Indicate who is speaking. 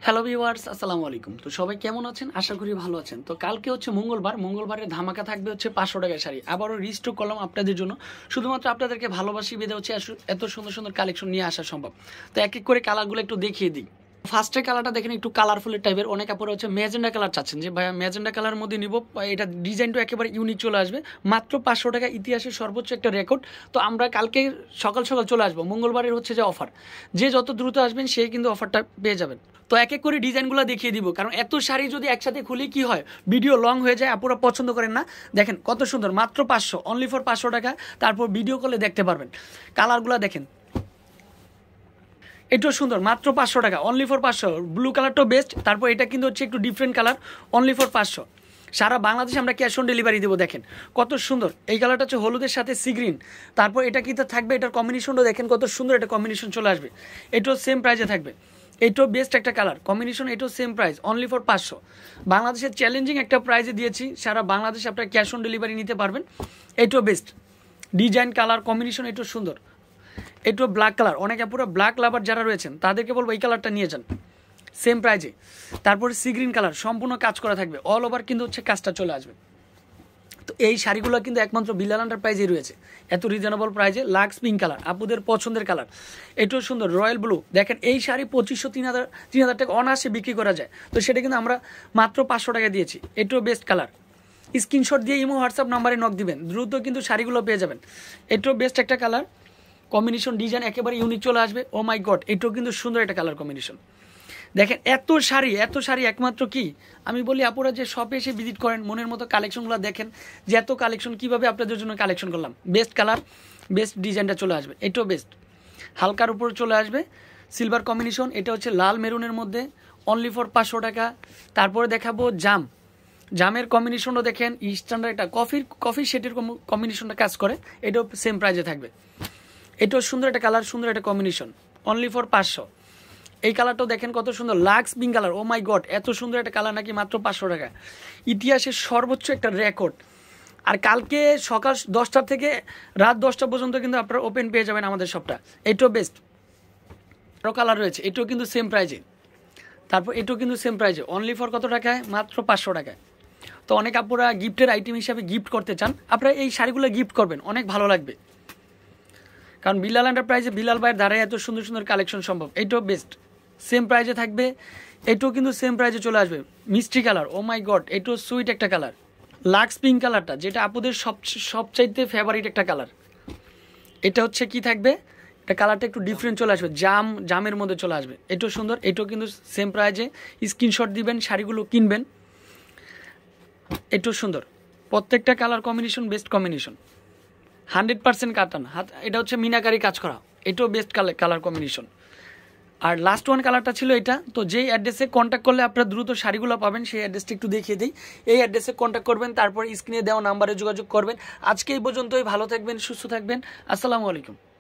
Speaker 1: Hello viewers, আসসালামু আলাইকুম। তো সবাই কেমন আছেন? আশা করি ভালো আছেন। তো কালকে হচ্ছে মঙ্গলবারের ধামাকা থাকবে হচ্ছে ৫০০ টাকার শাড়ি। আবারও রিস্টক করলাম আপনাদের জন্য। শুধুমাত্র আপনাদেরকে ভালোবাসি বেঁধে হচ্ছে এত সুন্দর সুন্দর কালেকশন নিয়ে আসা সম্ভব। তো এক এক করে কালারগুলো একটু দেখিয়ে দিই। ফার্স্টের কালারটা দেখেন একটু কালারফুলের টাইপের। অনেক আপুরা হচ্ছে ম্যাজেন্ডা কালার চাচ্ছেন যে ভাইয়া ম্যাজেন্ডা কালার মধ্যে নিব, এটা ডিজাইনটা একেবারে ইউনিক চলে আসবে। মাত্র ৫০০ টাকা, ইতিহাসের সর্বোচ্চ একটা রেকর্ড। তো আমরা কালকে সকাল সকাল চলে আসবো। মঙ্গলবারের হচ্ছে যে অফার, যে যত দ্রুত আসবেন সে কিন্তু অফারটা পেয়ে যাবেন। তো এক এক করে ডিজাইনগুলো দেখিয়ে দিব, কারণ এত শাড়ি যদি একসাথে খুলি কি হয়, ভিডিও লং হয়ে যায়, আপুরা পছন্দ করেন না। দেখেন কত সুন্দর, মাত্র ৫০০, অনলি ফর ৫০০ টাকা। তারপর ভিডিও কলে দেখতে পারবেন। কালারগুলো দেখেন, এটাও সুন্দর, মাত্র ৫০০ টাকা, অনলি ফর ৫০০। ব্লু কালারটাও বেস্ট। তারপর এটা কিন্তু হচ্ছে একটু ডিফারেন্ট কালার, অনলি ফর ৫০০। সারা বাংলাদেশে আমরা ক্যাশ অন ডেলিভারি দেবো। দেখেন কত সুন্দর, এই কালারটা হচ্ছে হলুদের সাথে সি গ্রিন। তারপর এটা কিন্তু থাকবে, এটার কম্বিনেশনটা দেখেন কত সুন্দর, এটা কম্বিনেশন চলে আসবে। এটাও সেম প্রাইসে থাকবে। এটাও বেস্ট একটা কালার কম্বিনেশন, এটাও সেম প্রাইস, অনলি ফর ৫০০। বাংলাদেশের চ্যালেঞ্জিং একটা প্রাইসে দিয়েছি, সারা বাংলাদেশে আপনারা ক্যাশ অন ডেলিভারি নিতে পারবেন। এটাও বেস্ট ডিজাইন, কালার কম্বিনেশন, এটাও সুন্দর। এটাও ব্ল্যাক কালার, অনেকে পুরো ব্ল্যাক লাভার যারা রয়েছেন তাদেরকে বলবো এই কালারটা নিয়ে যান, সেম প্রাইজে। তারপরে সি গ্রিন কালার, সম্পূর্ণ কাজ করা থাকবে, অল ওভার কিন্তু হচ্ছে কাজটা চলে আসবে। তো এই শাড়িগুলো কিন্তু একমাত্র বিলাল এন্টারপ্রাইজেই রয়েছে, এত রিজনেবল প্রাইজে। লাক্স পিঙ্ক কালার, আপুদের পছন্দের কালার। এটাও সুন্দর, রয়্যাল ব্লু। দেখেন এই শাড়ি ২৫০০ ৩০০০ টাকা অনায়াসে বিক্রি করা যায়, তো সেটা কিন্তু আমরা মাত্র ৫০০ টাকা দিয়েছি। এটাও বেস্ট কালার। স্ক্রিনশট দিয়ে ইমো হোয়াটসঅ্যাপ নাম্বারে নক দিবেন, দ্রুত কিন্তু শাড়িগুলো পেয়ে যাবেন। এটাও বেস্ট একটা কালার কম্বিনেশন, ডিজাইন একেবারে ইউনিক চলে আসবে। ও মাই গড, এটাও কিন্তু সুন্দর একটা কালার কম্বিনেশন। দেখেন এত শাড়ি একমাত্র কি আমি বলি, আপুরা যে শপে এসে ভিজিট করেন, মনের মতো কালেকশনগুলো দেখেন যে এত কালেকশন কীভাবে আপনাদের জন্য কালেকশন করলাম। বেস্ট কালার, বেস্ট ডিজাইনটা চলে আসবে। এটাও বেস্ট, হালকার উপর চলে আসবে, সিলভার কম্বিনেশন। এটা হচ্ছে লাল মেরুনের মধ্যে, অনলি ফর ৫০০ টাকা। তারপরে দেখাবো জামের কম্বিনেশনও দেখেন, স্ট্যান্ডার্ড একটা কফি শেডের কম্বিনেশনটা কাজ করে। এটাও সেম প্রাইজে থাকবে। এটাও সুন্দর একটা কালার, সুন্দর একটা কম্বিনেশন, অনলি ফর ৫০০। এই কালারটাও দেখেন কত সুন্দর, lux pink colour. Oh my god, এত সুন্দর একটা কালার নাকি মাত্র ৫০০ টাকা, ইতিহাসের সর্বোচ্চ একটা রেকর্ড। আর কালকে সকাল ১০টা থেকে রাত ১০টা পর্যন্ত কিন্তু আপনারা ওপেন পেয়ে যাবেন আমাদের শপটা। এটাও বেস্ট, আরও কালার রয়েছে। এটাও কিন্তু সেম প্রাইজে। তারপর এটাও কিন্তু সেম প্রাইজে, অনলি ফর কত টাকায়, মাত্র ৫০০ টাকায়। তো অনেক আপুরা গিফটের আইটেম হিসাবে গিফট করতে চান, আপনারা এই শাড়িগুলো গিফট করবেন, অনেক ভালো লাগবে। কারণ বিলাল এন্টারপ্রাইজে বিলাল ভাইয়ের দ্বারাই এত সুন্দর সুন্দর কালেকশন সম্ভব। এটাও বেস্ট, সেম প্রাইজে থাকবে। এটাও কিন্তু সেম প্রাইজে চলে আসবে। মিষ্টি কালার, ও মাই গড, এটাও সুইট একটা কালার। লাক্স পিঙ্ক কালারটা, যেটা আপুদের সবচাইতে ফেভারিট একটা কালার। এটা হচ্ছে কি থাকবে, এটা কালারটা একটু ডিফারেন্ট চলে আসবে, জামের মধ্যে চলে আসবে। এটাও সুন্দর, এটাও কিন্তু সেম প্রাইজে। স্ক্রিনশট দিবেন, শাড়িগুলো কিনবেন। এটাও সুন্দর, প্রত্যেকটা কালার কম্বিনেশন বেস্ট কম্বিনেশন, 100% কাটান হাত। এটা হচ্ছে মিনাকারি কাজ করা, এটাও বেস্ট কালার কম্বিনেশন। আর লাস্ট ওয়ান কালারটা ছিল এটা। তো যেই অ্যাড্রেসে কন্ট্যাক্ট করলে আপনারা দ্রুত শাড়িগুলো পাবেন, সেই অ্যাড্রেসটা একটু দেখিয়ে দিই। এই অ্যাড্রেসে কন্ট্যাক্ট করবেন, তারপর স্ক্রিনে দেওয়া নাম্বারে যোগাযোগ করবেন। আজকে এই পর্যন্তই, ভালো থাকবেন, সুস্থ থাকবেন। আসসালামু আলাইকুম।